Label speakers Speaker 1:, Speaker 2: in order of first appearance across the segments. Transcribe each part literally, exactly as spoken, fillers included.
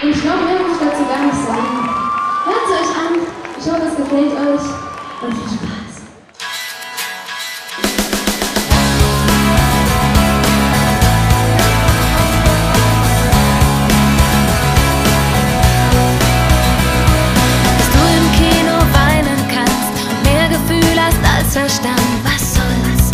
Speaker 1: Und ich glaube, mehr muss ich dazu gar nicht sagen. Hört es euch an, ich hoffe, es gefällt euch und viel Spaß.
Speaker 2: Verstand, was soll's?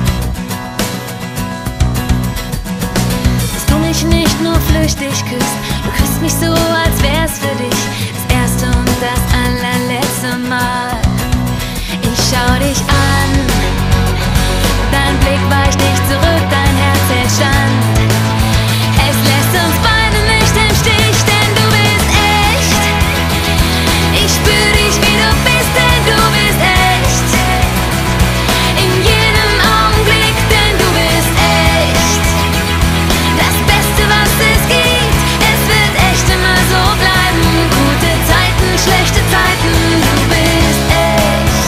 Speaker 2: Dass du mich nicht nur flüchtig küsst, du küsst mich so, als wär's für dich das erste und das allerletzte Mal. Ich schau dich an, dein Blick weicht nicht zurück, dein Herz hält stand. Es lässt uns beide nicht im Stich, denn du bist echt. Ich spür dich, wie du bist, denn du bist echt. Schlechte Zeiten, du bist echt.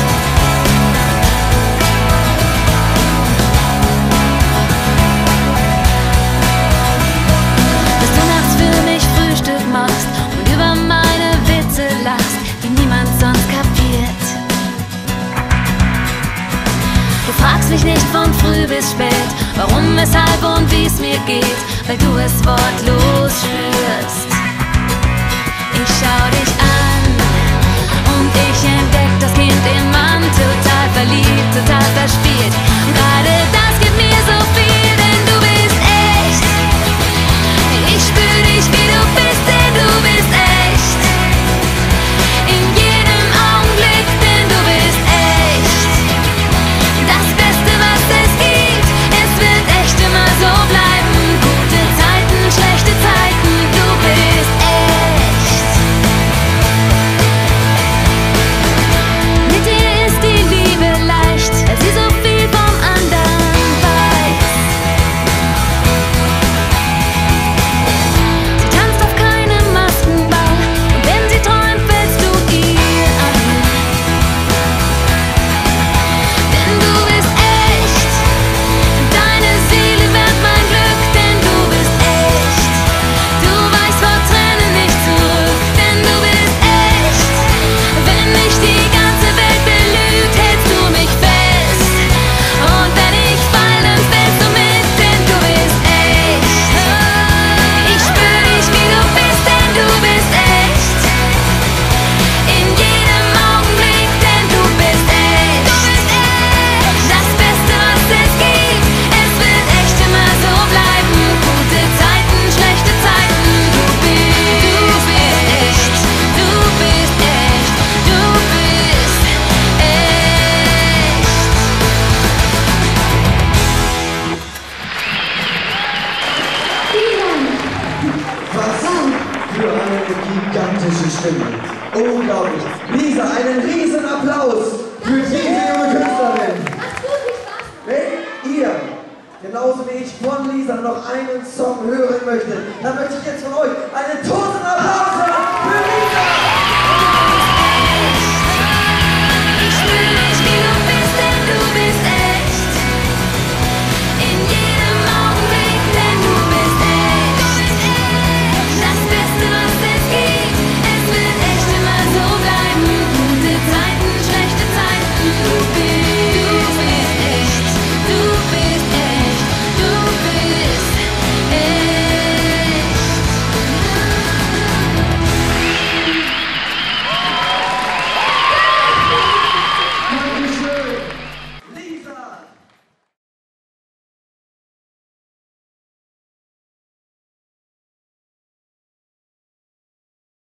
Speaker 2: Dass du nachts für mich Frühstück machst und über meine Witze lachst, wie niemand sonst kapiert. Du fragst mich nicht von früh bis spät, warum, weshalb und wie's mir geht, weil du es wortlos spürst. Ich schau dich an und ich entdeck das Kind im Mann, total verliebt, total verspielt. Und gerade das gibt mir so viel, denn du bist echt. Ich spür dich, wie du bist, denn du bist echt. In jedem Augenblick, denn du bist echt. Das Beste, was es gibt, es wird echt immer so bleiben. Gute Zeiten, schlechte Zeiten, du bist echt.
Speaker 3: Stimme. Unglaublich. Lisa, einen riesen Applaus für diese junge Künstlerin. Wenn ihr, genauso wie ich von Lisa, noch einen Song hören möchtet, dann möchte ich jetzt von euch einen Ton